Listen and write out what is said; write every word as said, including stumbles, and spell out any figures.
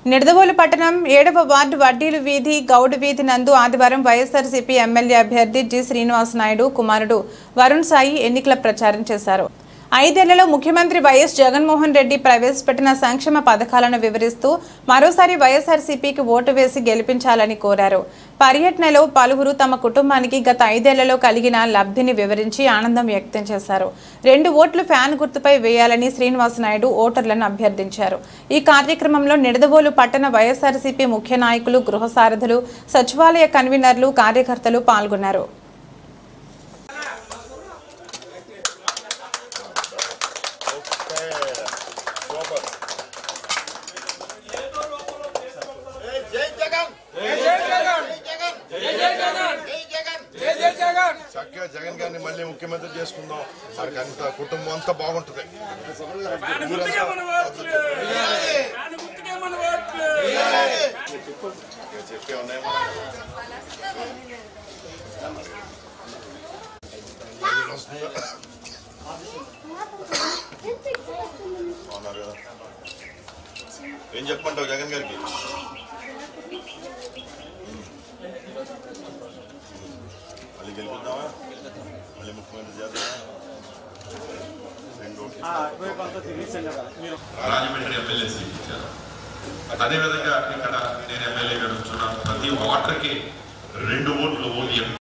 నిడదవోలు పట్టణం ఏడవ వార్డు వడ్డీలు వీధి గౌడ్ వీధి నందు ఆదివారం వైఎస్ఆర్సీపీ ఎమ్మెల్యే అభ్యర్థి జి శ్రీనివాస్ నాయుడు కుమారుడు వరుణ్ సాయి ఎన్నికల ప్రచారం చేశారు. ఐదేళ్లలో ముఖ్యమంత్రి వైఎస్ జగన్మోహన్ రెడ్డి ప్రవేశపెట్టిన సంక్షేమ పథకాలను వివరిస్తూ మరోసారి వైఎస్ఆర్సీపీకి ఓటు వేసి గెలిపించాలని కోరారు. పర్యటనలో పలువురు తమ కుటుంబానికి గత ఐదేళ్లలో కలిగిన లబ్ధిని వివరించి ఆనందం వ్యక్తం చేశారు. రెండు ఓట్లు ఫ్యాన్ గుర్తుపై వేయాలని శ్రీనివాస్ నాయుడు ఓటర్లను అభ్యర్థించారు. ఈ కార్యక్రమంలో నిడదవోలు పట్టణ వైఎస్ఆర్సీపీ ముఖ్య నాయకులు, గృహ సారథులు, సచివాలయ కన్వీనర్లు, కార్యకర్తలు పాల్గొన్నారు. చక్కగా జగన్ గారిని మళ్ళీ ముఖ్యమంత్రి చేసుకుందాం. మనకి అంత కుటుంబం అంతా బాగుంటుంది. చెప్పే ఉన్నాయి అవునారు కదా. ఏం చెప్పమంటావు జగన్ గారికి? మళ్ళీ గెలిపిద్దామా? మళ్ళీ ముఖ్యమంత్రి చేద్దామా? రాజమండ్రి ఎమ్మెల్యే సీట్ ఇచ్చారు. అదేవిధంగా ఇక్కడ నేను ఎమ్మెల్యేగా నుంచున్నాను. ప్రతి ఓటర్కి రెండు ఓట్లు